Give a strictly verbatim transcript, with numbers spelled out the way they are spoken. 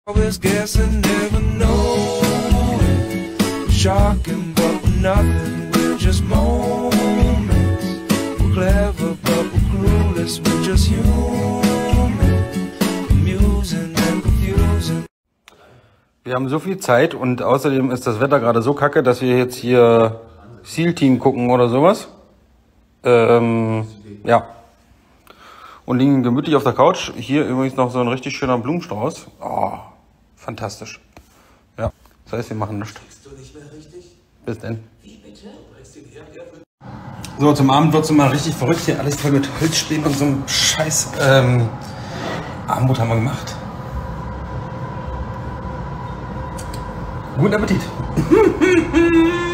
Always guess and never know. Shocking, but we're nothing. We're just moments. We're clever, but we're clueless. We're just human. Amusing and confusing. Wir haben so viel Zeit und außerdem ist das Wetter gerade so kacke, dass wir jetzt hier SEAL Team gucken oder sowas. Ähm, ja. Und liegen gemütlich auf der Couch. Hier übrigens noch so ein richtig schöner Blumenstrauß. Oh, fantastisch. Ja, das heißt, wir machen nichts. Bis denn. So, zum Abend wird es mal richtig verrückt. Hier alles voll mit Holzspänen und so einem Scheiß. Ähm, Abendbrot haben wir gemacht. Guten Appetit.